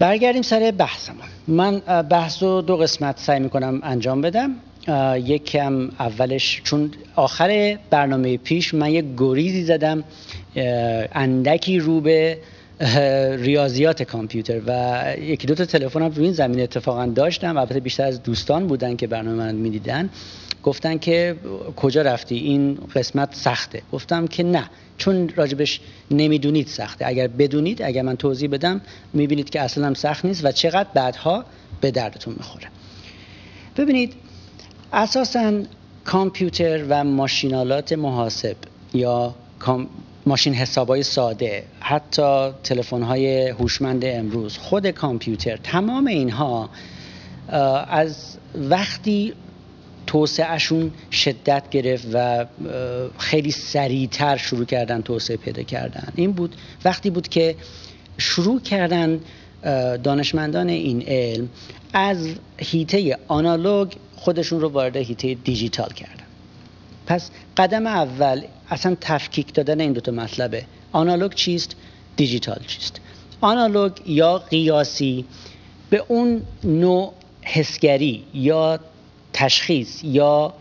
برگردیم سر بحثمون. من بحث رو دو قسمت سعی میکنم انجام بدم. یکم اولش، چون آخر برنامه پیش من یک گریزی زدم اندکی رو به ریاضیات کامپیوتر و یکی دو تا تلفنم رو این زمینه اتفاقا داشتم. البته بیشتر از دوستان بودن که برنامه من میدیدن، گفتن که کجا رفتی، این قسمت سخته. گفتم که نه، چون راجبش نمیدونید سخته. اگر بدونید، اگر من توضیح بدم، میبینید که اصلا هم سخت نیست و چقدر بعدها به دردتون میخوره. ببینید، اساساً کامپیوتر و ماشینالات محاسب یا ماشین حسابای ساده، حتی تلفن‌های هوشمند امروز، خود کامپیوتر، تمام اینها از وقتی توسعهشون شدت گرفت و خیلی سریعتر شروع کردن توسعه پیدا کردن، این بود وقتی بود که شروع کردن دانشمندان این علم از حیطه آنالوگ خودشون رو وارد حیطه دیجیتال کردن. پس قدم اول اصلا تفکیک دادن این دوتا مطلبه. آنالوگ چیست؟ دیجیتال چیست؟ آنالوگ یا قیاسی به اون نوع حسگری یا تشخیص یا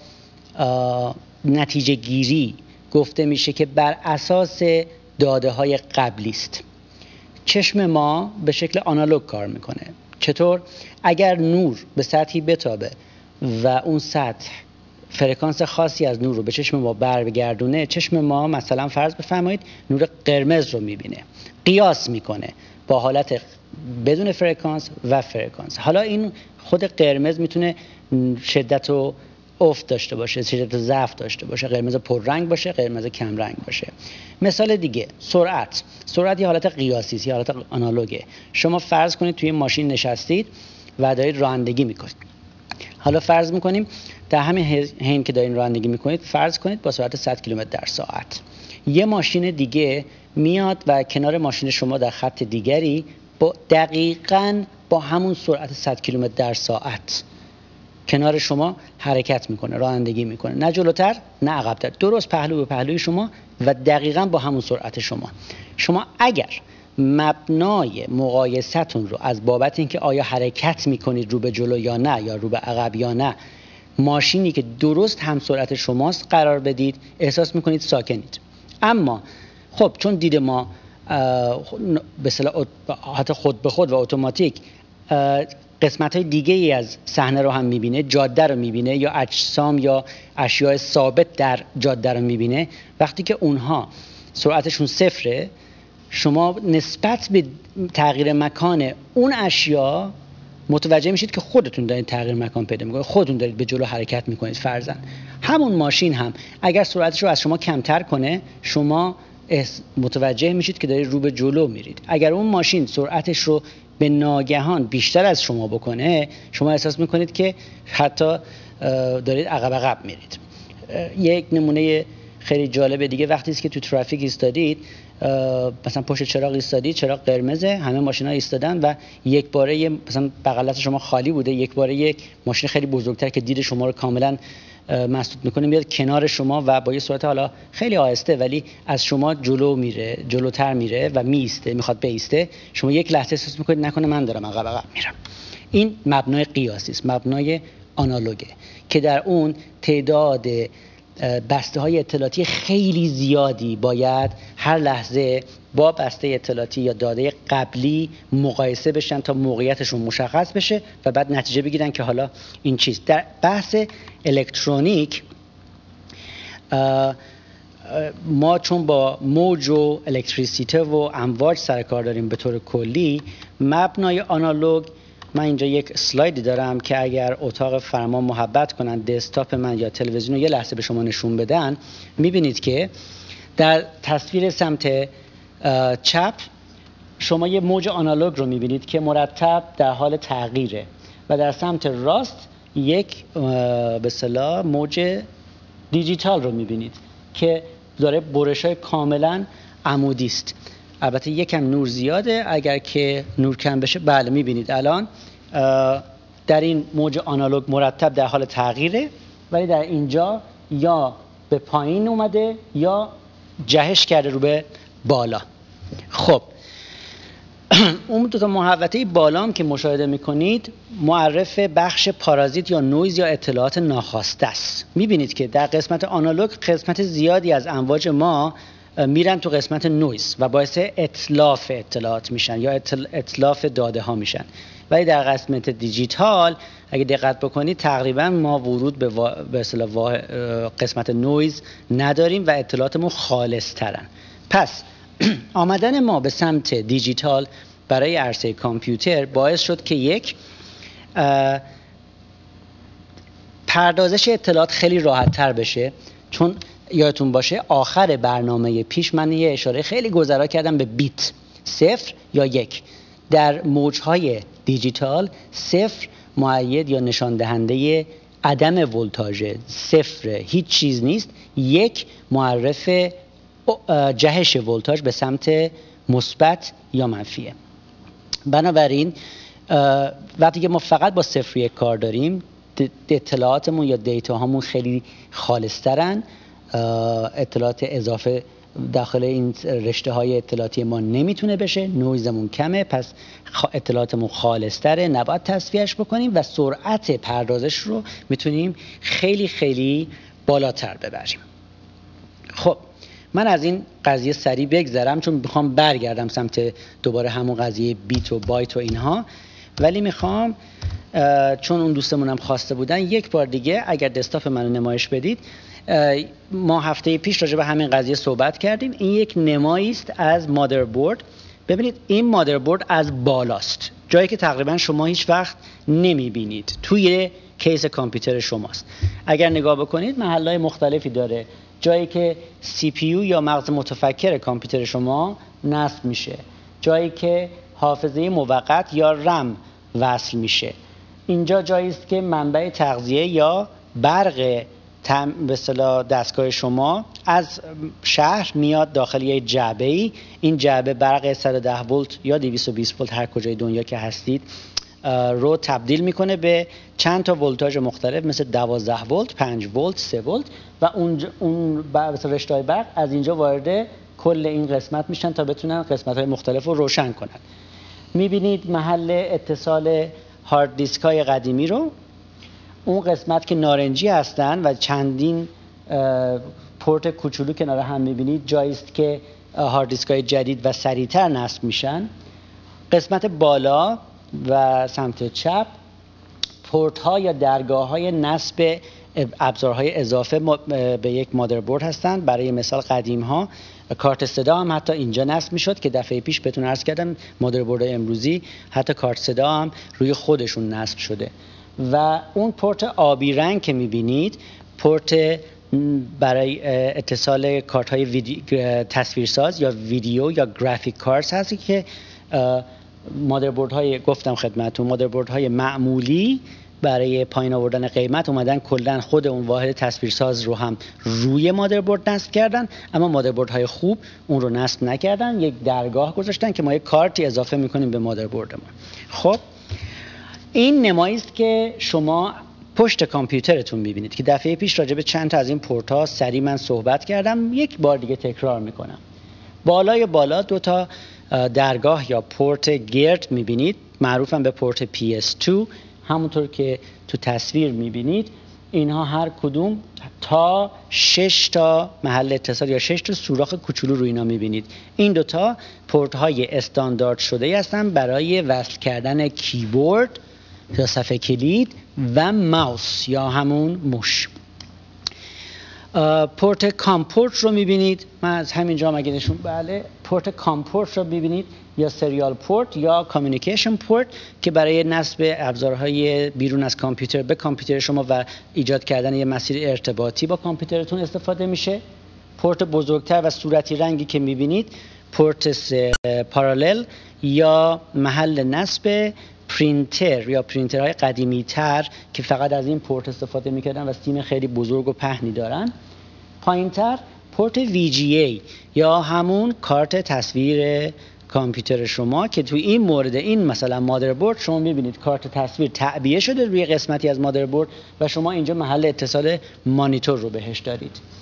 نتیجه گیری گفته میشه که بر اساس داده های قبلی است. چشم ما به شکل آنالوگ کار میکنه. چطور؟ اگر نور به سطحی بتابه و اون سطح فرکانس خاصی از نور رو به چشم ما برگردونه، چشم ما مثلا فرض بفرمایید نور قرمز رو میبینه، قیاس میکنه با حالت بدون فرکانس و فرکانس. حالا این خود قرمز میتونه شدت و افت داشته باشه، شدت و ضعف داشته باشه، قرمز پررنگ باشه، قرمز کم رنگ باشه. مثال دیگه، سرعت یه حالت قیاسی است، یه حالت آنالوگه. شما فرض کنید توی ماشین نشستید و دارید رانندگی میکنید. حالا فرض میکنیم در همین حین که دارین رانندگی میکنید، فرض کنید با سرعت 100 کیلومتر در ساعت یه ماشین دیگه میاد و کنار ماشین شما در خط دیگری دقیقاً با همون سرعت 100 کیلومتر در ساعت کنار شما حرکت میکنه، رانندگی میکنه، نه جلوتر نه عقب‌تر، درست پهلو به پهلوی شما و دقیقاً با همون سرعت شما اگر مبنای مقایستون رو از بابت اینکه آیا حرکت میکنید رو به جلو یا نه یا رو به عقب یا نه، ماشینی که درست هم سرعت شماست قرار بدید، احساس میکنید ساکنید. اما خب چون دید ما به اصطلاح حتی خود به خود و اتوماتیک قسمت های دیگه ای از صحنه رو هم میبینه، جاده رو میبینه یا اجسام یا اشیاء ثابت در جاده رو میبینه، وقتی که اونها سرعتشون صفره، شما نسبت به تغییر مکان اون اشیا متوجه میشید که خودتون دارید تغییر مکان پیدا میکنید، خودتون دارید به جلو حرکت میکنید. فرضاً همون ماشین هم اگر سرعتش رو از شما کمتر کنه، شما متوجه میشید که دارید رو به جلو میرید. اگر اون ماشین سرعتش رو به ناگهان بیشتر از شما بکنه، شما احساس میکنید که حتی دارید عقب میرید. یک نمونه خیلی جالب دیگه، وقتی است که تو ترافیک ایستادید، مثلا پشت چراغ ایستادید، چراغ قرمزه، همه ماشینا ایستادن و یک باره مثلا بغل شما خالی بوده، یک باره یک ماشین خیلی بزرگتر که دید شما رو کاملا مسدود میکنه میاد کنار شما و با یه سرعت حالا خیلی آهسته ولی از شما جلوتر میره و میخواد بیسته. شما یک لحظه احساس میکنید نکنه من دارم عقب میرم. این مبنای قیاسی است، مبنای آنالوگه که در اون تعداد بسته های اطلاعاتی خیلی زیادی باید هر لحظه با بسته اطلاعاتی یا داده قبلی مقایسه بشن تا موقعیتشون مشخص بشه و بعد نتیجه بگیرن که حالا این چیست. در بحث الکترونیک ما چون با موج و الکتریسیته و امواج سر کار داریم به طور کلی، مبنای آنالوگ، من اینجا یک اسلایدی دارم که اگر اتاق فرمان محبت کنن دسکتاپ من یا تلویزیون رو یه لحظه به شما نشون بدن، میبینید که در تصویر سمت چپ شما یه موج آنالوگ رو میبینید که مرتب در حال تغییره و در سمت راست یک به اصطلاح موج دیجیتال رو میبینید که داره برش‌های کاملا عمودی است. البته یکم نور زیاده، اگر که نور کم بشه بله میبینید الان در این موج آنالوگ مرتب در حال تغییره، ولی در اینجا یا به پایین اومده یا جهش کرده رو به بالا. خب اون دو تا محوطه بالام که مشاهده میکنید معرف بخش پارازیت یا نویز یا اطلاعات ناخواسته است. میبینید که در قسمت آنالوگ قسمت زیادی از امواج ما میرن تو قسمت نویز و باعث اتلاف اطلاعات میشن یا اتلاف داده ها میشن، ولی در قسمت دیجیتال اگه دقت بکنید تقریبا ما ورود به اصطلاح قسمت نویز نداریم و اطلاعاتمون خالص ترن. پس آمدن ما به سمت دیجیتال برای عرصه کامپیوتر باعث شد که یک پردازش اطلاعات خیلی راحت تر بشه، چون یادتون باشه آخر برنامه پیش من یه اشاره خیلی گذرا کردم به بیت 0 یا 1. در موجهای دیجیتال 0 مؤید یا نشان دهنده عدم ولتاژ، 0 هیچ چیز نیست، 1 معرف جهش ولتاژ به سمت مثبت یا منفیه. بنابراین وقتی که ما فقط با 0 و 1 کار داریم اطلاعاتمون یا دیتا هامون خیلی خالص‌ترن، اطلاعات اضافه داخل این رشته های اطلاعاتی ما نمیتونه بشه، نویزمون کمه، پس اطلاعاتمون خالص‌تره، نباید تصفیهش بکنیم و سرعت پردازش رو میتونیم خیلی خیلی بالاتر ببریم. خب من از این قضیه سریع بگذرم چون میخوام برگردم سمت دوباره همون قضیه بیت و بایت و اینها، ولی میخوام چون اون دوستمونم خواسته بودن یک بار دیگه اگر دسکتاپ منو نمایش بدید. ما هفته پیش راجع به همین قضیه صحبت کردیم. این یک نمایی است از مادربرد. ببینید این مادربرد از بالاست، جایی که تقریبا شما هیچ وقت نمیبینید، توی کیس کامپیوتر شماست. اگر نگاه بکنید محلهای مختلفی داره، جایی که سی پی یو یا مغز متفکر کامپیوتر شما نصب میشه، جایی که حافظه موقت یا رم وصل میشه، اینجا جایی است که منبع تغذیه یا برق به اصطلاح دستگاه شما از شهر میاد داخل یک جعبه‌ای. این جعبه برق 110 ولت یا 220 ولت هر کجای دنیا که هستید رو تبدیل میکنه به چند تا ولتاژ مختلف، مثل 12 ولت، 5 ولت، 3 ولت، و اون رشته‌های برق از اینجا وارد کل این قسمت میشن تا بتونن قسمت‌های مختلف رو روشن کنن. میبینید محل اتصال هارد دیسک های قدیمی رو، اون قسمت که نارنجی هستن و چندین پورت کوچولو کنار هم میبینید، جایی است که هارد دیسک های جدید و سریعتر نصب میشن. قسمت بالا و سمت چپ پورت ها یا درگاه های نصب ابزارهای اضافه به یک مادربرد هستند. برای مثال قدیم ها کارت صدا هم حتی اینجا نصب میشد که دفعه پیش بهتون عرض کردم مادربردهای امروزی حتی کارت صدا هم روی خودشون نصب شده. و اون پورت آبی رنگ که میبینید پورت برای اتصال کارت های تصویرساز یا ویدیو یا گرافیک کارت هستی که مادربردهای گفتم خدمتتون مادربردهای معمولی برای پایین آوردن قیمت اومدن کلا خود اون واحد تصویرساز رو هم روی مادربرد نصب کردن، اما مادربردهای خوب اون رو نصب نکردن، یک درگاه گذاشتن که ما یک کارتی اضافه میکنیم به مادربردمون. خب این نمایی است که شما پشت کامپیوترتون میبینید که دفعه پیش راجع به چند تا از این پورت ها سریع من صحبت کردم، یک بار دیگه تکرار میکنم. بالای بالا دو تا درگاه یا پورت گرد میبینید، معروفن به پورت PS2. همونطور که تو تصویر میبینید اینها هر کدوم تا 6 تا محل اتصال یا 6 تا سوراخ کوچولو رو اینا میبینید. این دوتا پورت های استاندارد شده هستن برای وصل کردن کیبورد یا صفحه کلید و ماوس یا همون موش. پورت کامپورت رو میبینید، من از همینجا مگه نشون پورت کامپورت رو میبینید یا سریال پورت یا کامیونیکیشن پورت که برای نصب ابزارهای بیرون از کامپیوتر به کامپیوتر شما و ایجاد کردن یه مسیر ارتباطی با کامپیوترتون استفاده میشه. پورت بزرگتر و صورتی رنگی که میبینید پورت پارالل یا محل نصب پرینتر یا پرینترهای قدیمی تر که فقط از این پورت استفاده میکردن و سیم خیلی بزرگ و پهنی دارن. پایین تر پورت VGA یا همون کارت تصویر کامپیوتر شما که توی این مورد این مثلا مادربرد شما میبینید کارت تصویر تعبیه شده روی قسمتی از مادربرد و شما اینجا محل اتصال مانیتور رو بهش دارید.